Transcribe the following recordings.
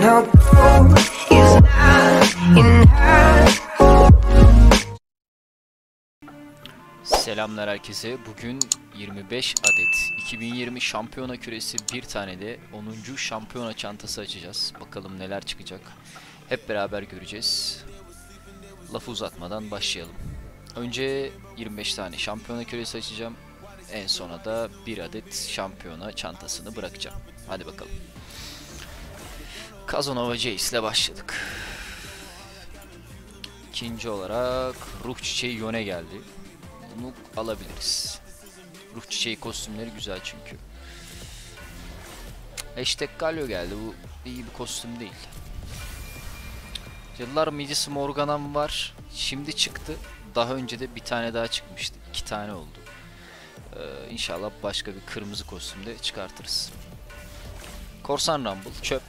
Now gold is not enough. Selamlar herkese. Bugün 25 adet 2020 şampiyona küresi, bir tane de 10. şampiyona çantası açacağız. Bakalım neler çıkacak. Hep beraber göreceğiz. Lafı uzatmadan başlayalım. Önce 25 tane şampiyona küresi açacağım. En sona da 1 adet şampiyona çantasını bırakacağım. Hadi bakalım. Casanova Jace ile başladık. İkinci olarak Ruh Çiçeği Yone geldi. Bunu alabiliriz. Ruh Çiçeği kostümleri güzel çünkü. Hashtag Galio geldi. Bu iyi bir kostüm değil. Yıllar Midis Morgana'm var. Şimdi çıktı. Daha önce de bir tane daha çıkmıştı. 2 tane oldu. İnşallah başka bir kırmızı kostümde çıkartırız. Korsan Rumble çöp.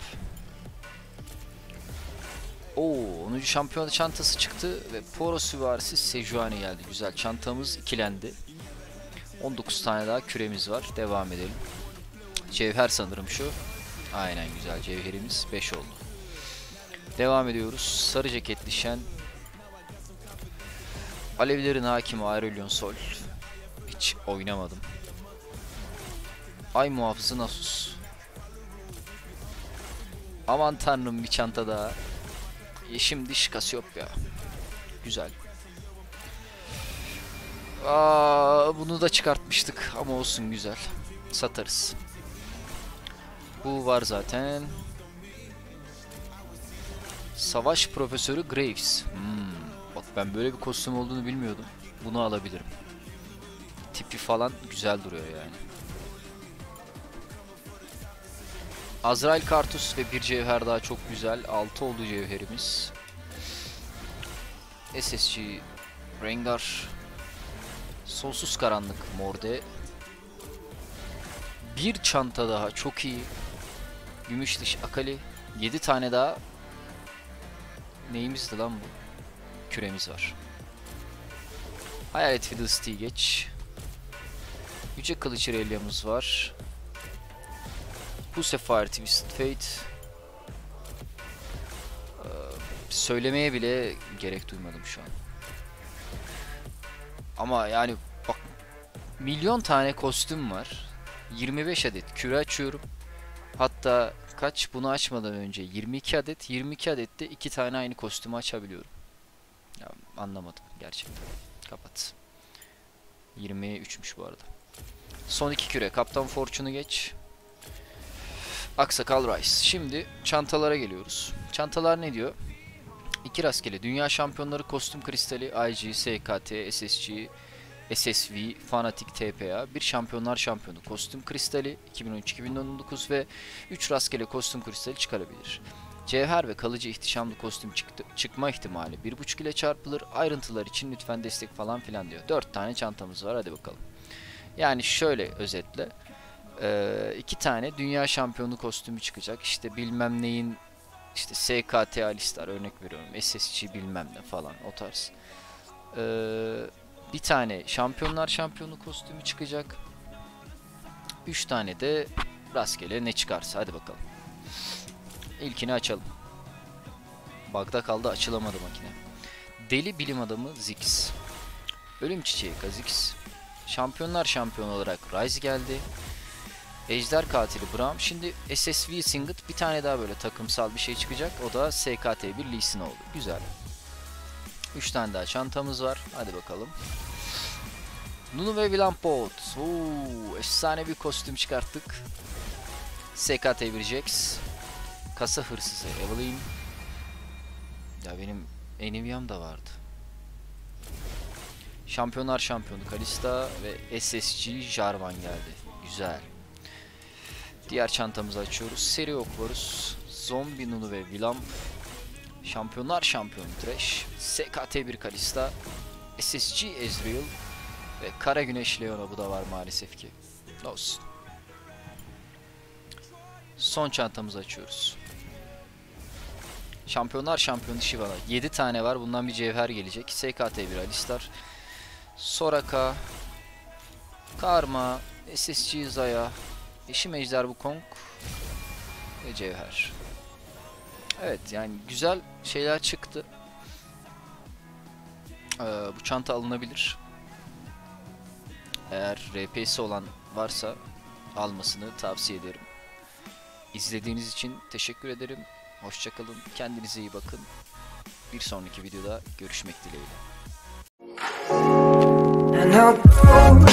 Oo, 10. şampiyona çantası çıktı ve Poro süvarisi Sejuani geldi. Güzel, çantamız ikilendi. 19 tane daha küremiz var. Devam edelim. Cevher sanırım şu. Aynen, güzel, cevherimiz 5 oldu. Devam ediyoruz. Sarı ceketli Shen. Alevlerin hakimi Aurelion Sol. Hiç oynamadım. Ay muhafızı Nasus. Aman tanrım, bir çanta daha. Şimdi Cassiopeia. Güzel. Bunu da çıkartmıştık ama olsun, güzel. Satarız. Bu var zaten. Savaş Profesörü Graves. Bak, ben böyle bir kostüm olduğunu bilmiyordum. Bunu alabilirim. Tipi falan güzel duruyor yani. Azrail Kartus ve bir cevher daha çok güzel. 6 oldu cevherimiz. SSG Rengar. Sonsuz Karanlık Morde. Bir çanta daha çok iyi. Gümüş Dış Akali. 7 tane daha. Neyimizdi lan bu? Küremiz var. Hayalet Fiddlestick'i geç. Yüce Kılıç Irelia'mız var. Pusefire Twisted Fate. Söylemeye bile gerek duymadım şu an. Ama yani bak, milyon tane kostüm var. 25 adet küre açıyorum. Hatta kaç, bunu açmadan önce 22 adet. 22 adette 2 tane aynı kostümü açabiliyorum. Ya, anlamadım gerçekten. Kapat. 23'müş bu arada. Son 2 küre. Kaptan Fortune'u geç. Aksakal Rice. Şimdi çantalara geliyoruz. Çantalar ne diyor? 2 rastgele Dünya Şampiyonları Kostüm Kristali IG, SKT, SSG, SSV, Fanatic TPA, bir Şampiyonlar Şampiyonu Kostüm Kristali 2013-2019 ve 3 rastgele Kostüm Kristali çıkarabilir. Cevher ve kalıcı ihtişamlı kostüm çıkma ihtimali 1.5 ile çarpılır. Ayrıntılar için lütfen destek falan filan diyor. 4 tane çantamız var, hadi bakalım. Yani şöyle özetle. 2 tane Dünya Şampiyonu kostümü çıkacak. İşte bilmem neyin, işte SKT Alistar örnek veriyorum. SSG bilmem ne falan, o tarz. Bir tane Şampiyonlar Şampiyonu kostümü çıkacak. 3 tane de rastgele ne çıkarsa, hadi bakalım. İlkini açalım. Bug'da kaldı, açılamadı makine. Deli Bilim Adamı Ziggs. Ölüm Çiçeği Kha'Zix. Şampiyonlar Şampiyonu olarak Ryze geldi. Ejder Katili Braum. Şimdi SSV Singed, bir tane daha böyle takımsal bir şey çıkacak. O da SKT1 Lee Sin oldu. Güzel. 3 tane daha çantamız var. Hadi bakalım. Nunu ve Villampot. Efsane bir kostüm çıkarttık. SKT1 Jax. Kasa Hırsızı Evelyn. Ya benim Enivia'm da vardı. Şampiyonlar Şampiyonu Kalista ve SSG Jarvan geldi. Güzel. Diğer çantamızı açıyoruz. Seri Okvarus, Zombi Nunu ve Villamp. Şampiyonlar Şampiyonu Thresh, SKT1 Kalista, SSG Ezreal ve Kara Güneş Leona, bu da var maalesef ki. Olsun. Son çantamızı açıyoruz. Şampiyonlar Şampiyonu Shyvana. 7 tane var. Bundan bir cevher gelecek. SKT1 Alistar, Soraka, Karma, SSG Zaya, Eşim Ejder Wukong ve cevher. Evet yani güzel şeyler çıktı. Bu çanta alınabilir. Eğer RP'si olan varsa almasını tavsiye ederim. İzlediğiniz için teşekkür ederim. Hoşça kalın. Kendinize iyi bakın. Bir sonraki videoda görüşmek dileğiyle. And I'll go